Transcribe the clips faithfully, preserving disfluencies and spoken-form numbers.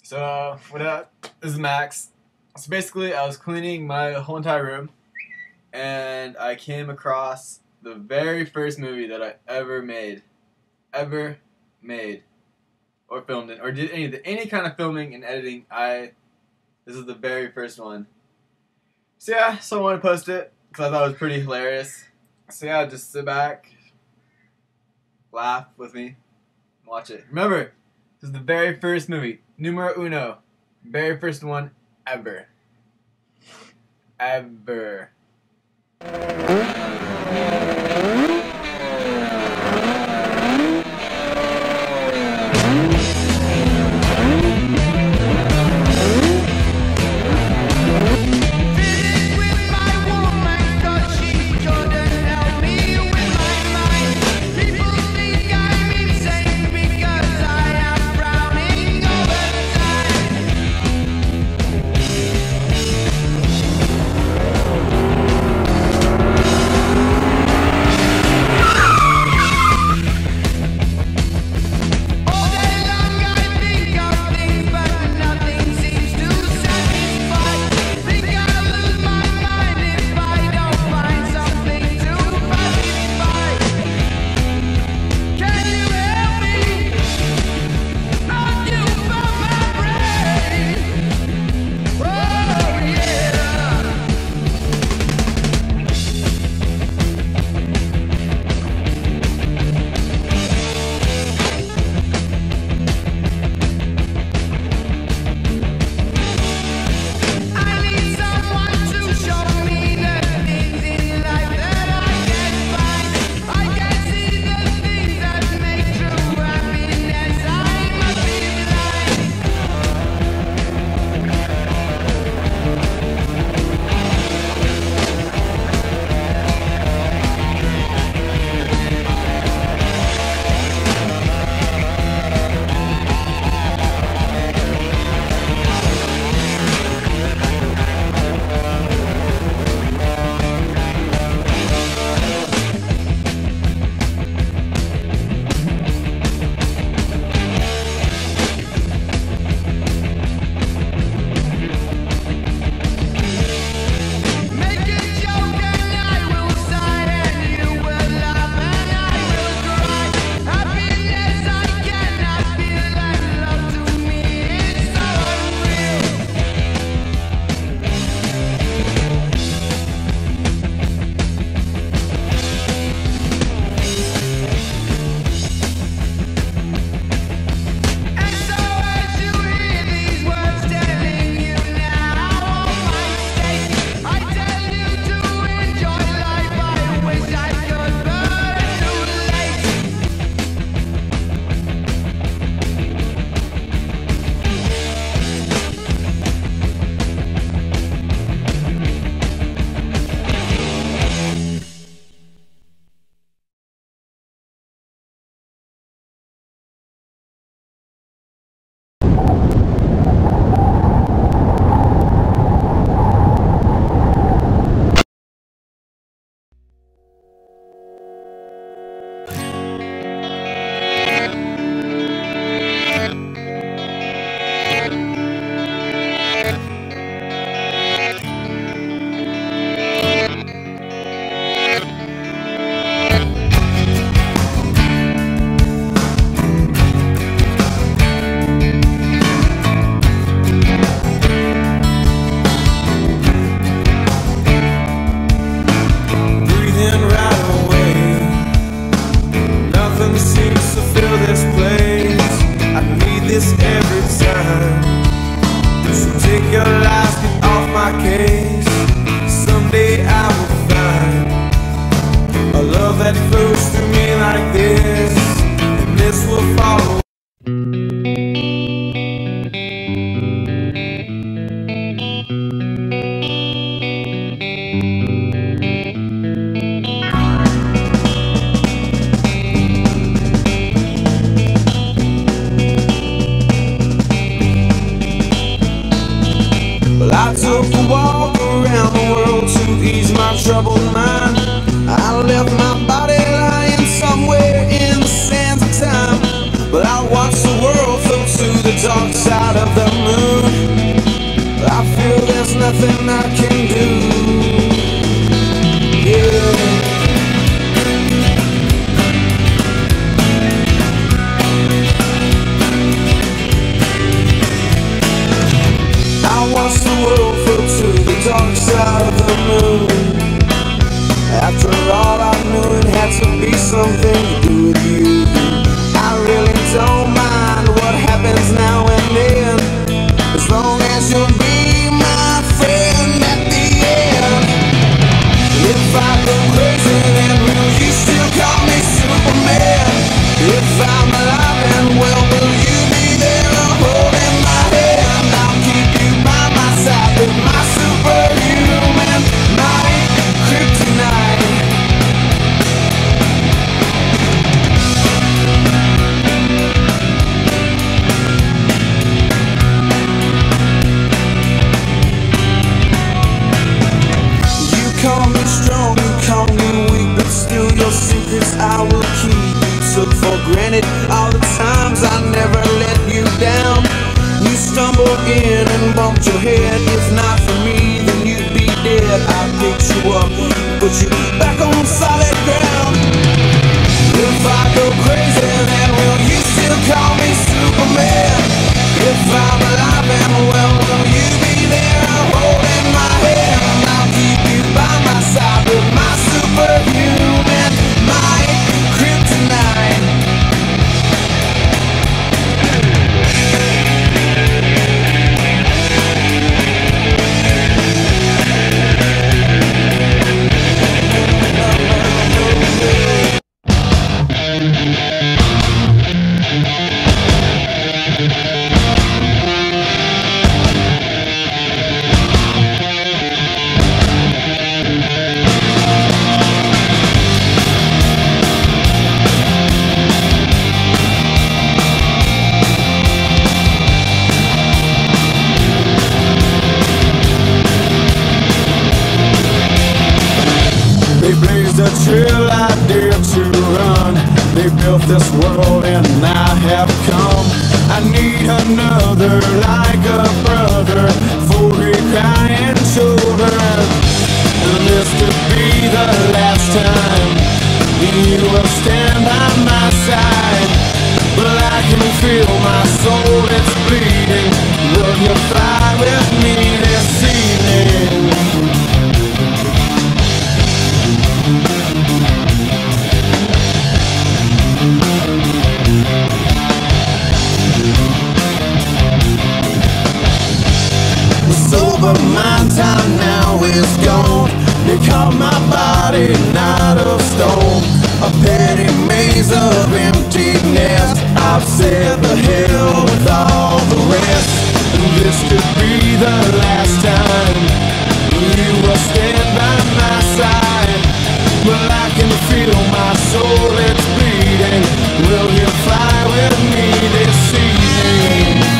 So, what up? This is Max. So basically, I was cleaning my whole entire room, and I came across the very first movie that I ever made. Ever made. Or filmed it. Or did any, any kind of filming and editing. I This is the very first one. So yeah, so I wanted to post it, because I thought it was pretty hilarious. So yeah, just sit back, laugh with me, and watch it. Remember, this is the very first movie. Numero uno. Very first one ever. Ever. That flows through me like this, and this will follow. Well, I took a walk around the world to ease my troubled mind. I left my body lying somewhere in the sands of time, but I watched the world flow to the dark side of the moon. I feel there's nothing I can do. Yeah. I watched the world float to the dark side of the moon. After all, I knew it had to be something to do with you. I really don't mind what happens now and then, as long as you'll be my friend at the end. If I go crazy, then will you still call me Superman? If I'm alive and well, will you be there holding my hand? I'll keep you by my side with my superhuman might, kryptonite. You call me strong, you call me weak, but still your secrets I will keep. You took for granted all the times I never let you down. You stumbled in and bumped your head. If not for me, then you'd be dead. I picked you up, put you back on solid ground. If I go crazy, then will you still call me Superman? If I'm alive and well, will you be there holding my hand? I'll keep you by my side with my superhuman might, kryptonite. They blazed a trail I dared to run. They built this world and I have come. I need another like a brother for crying children. This could be the last time you will stand by my side. But I can feel my soul, it's bleeding. Will you fly with me this evening? Sober mind time now is gone. They call my body not of stone, a petty maze of emptiness. I've said the hell with all the rest. This could be the last time you will stand by my side. Well, I can feel my soul, it's bleeding. Will you fly with me this evening?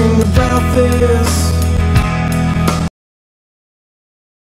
think about this.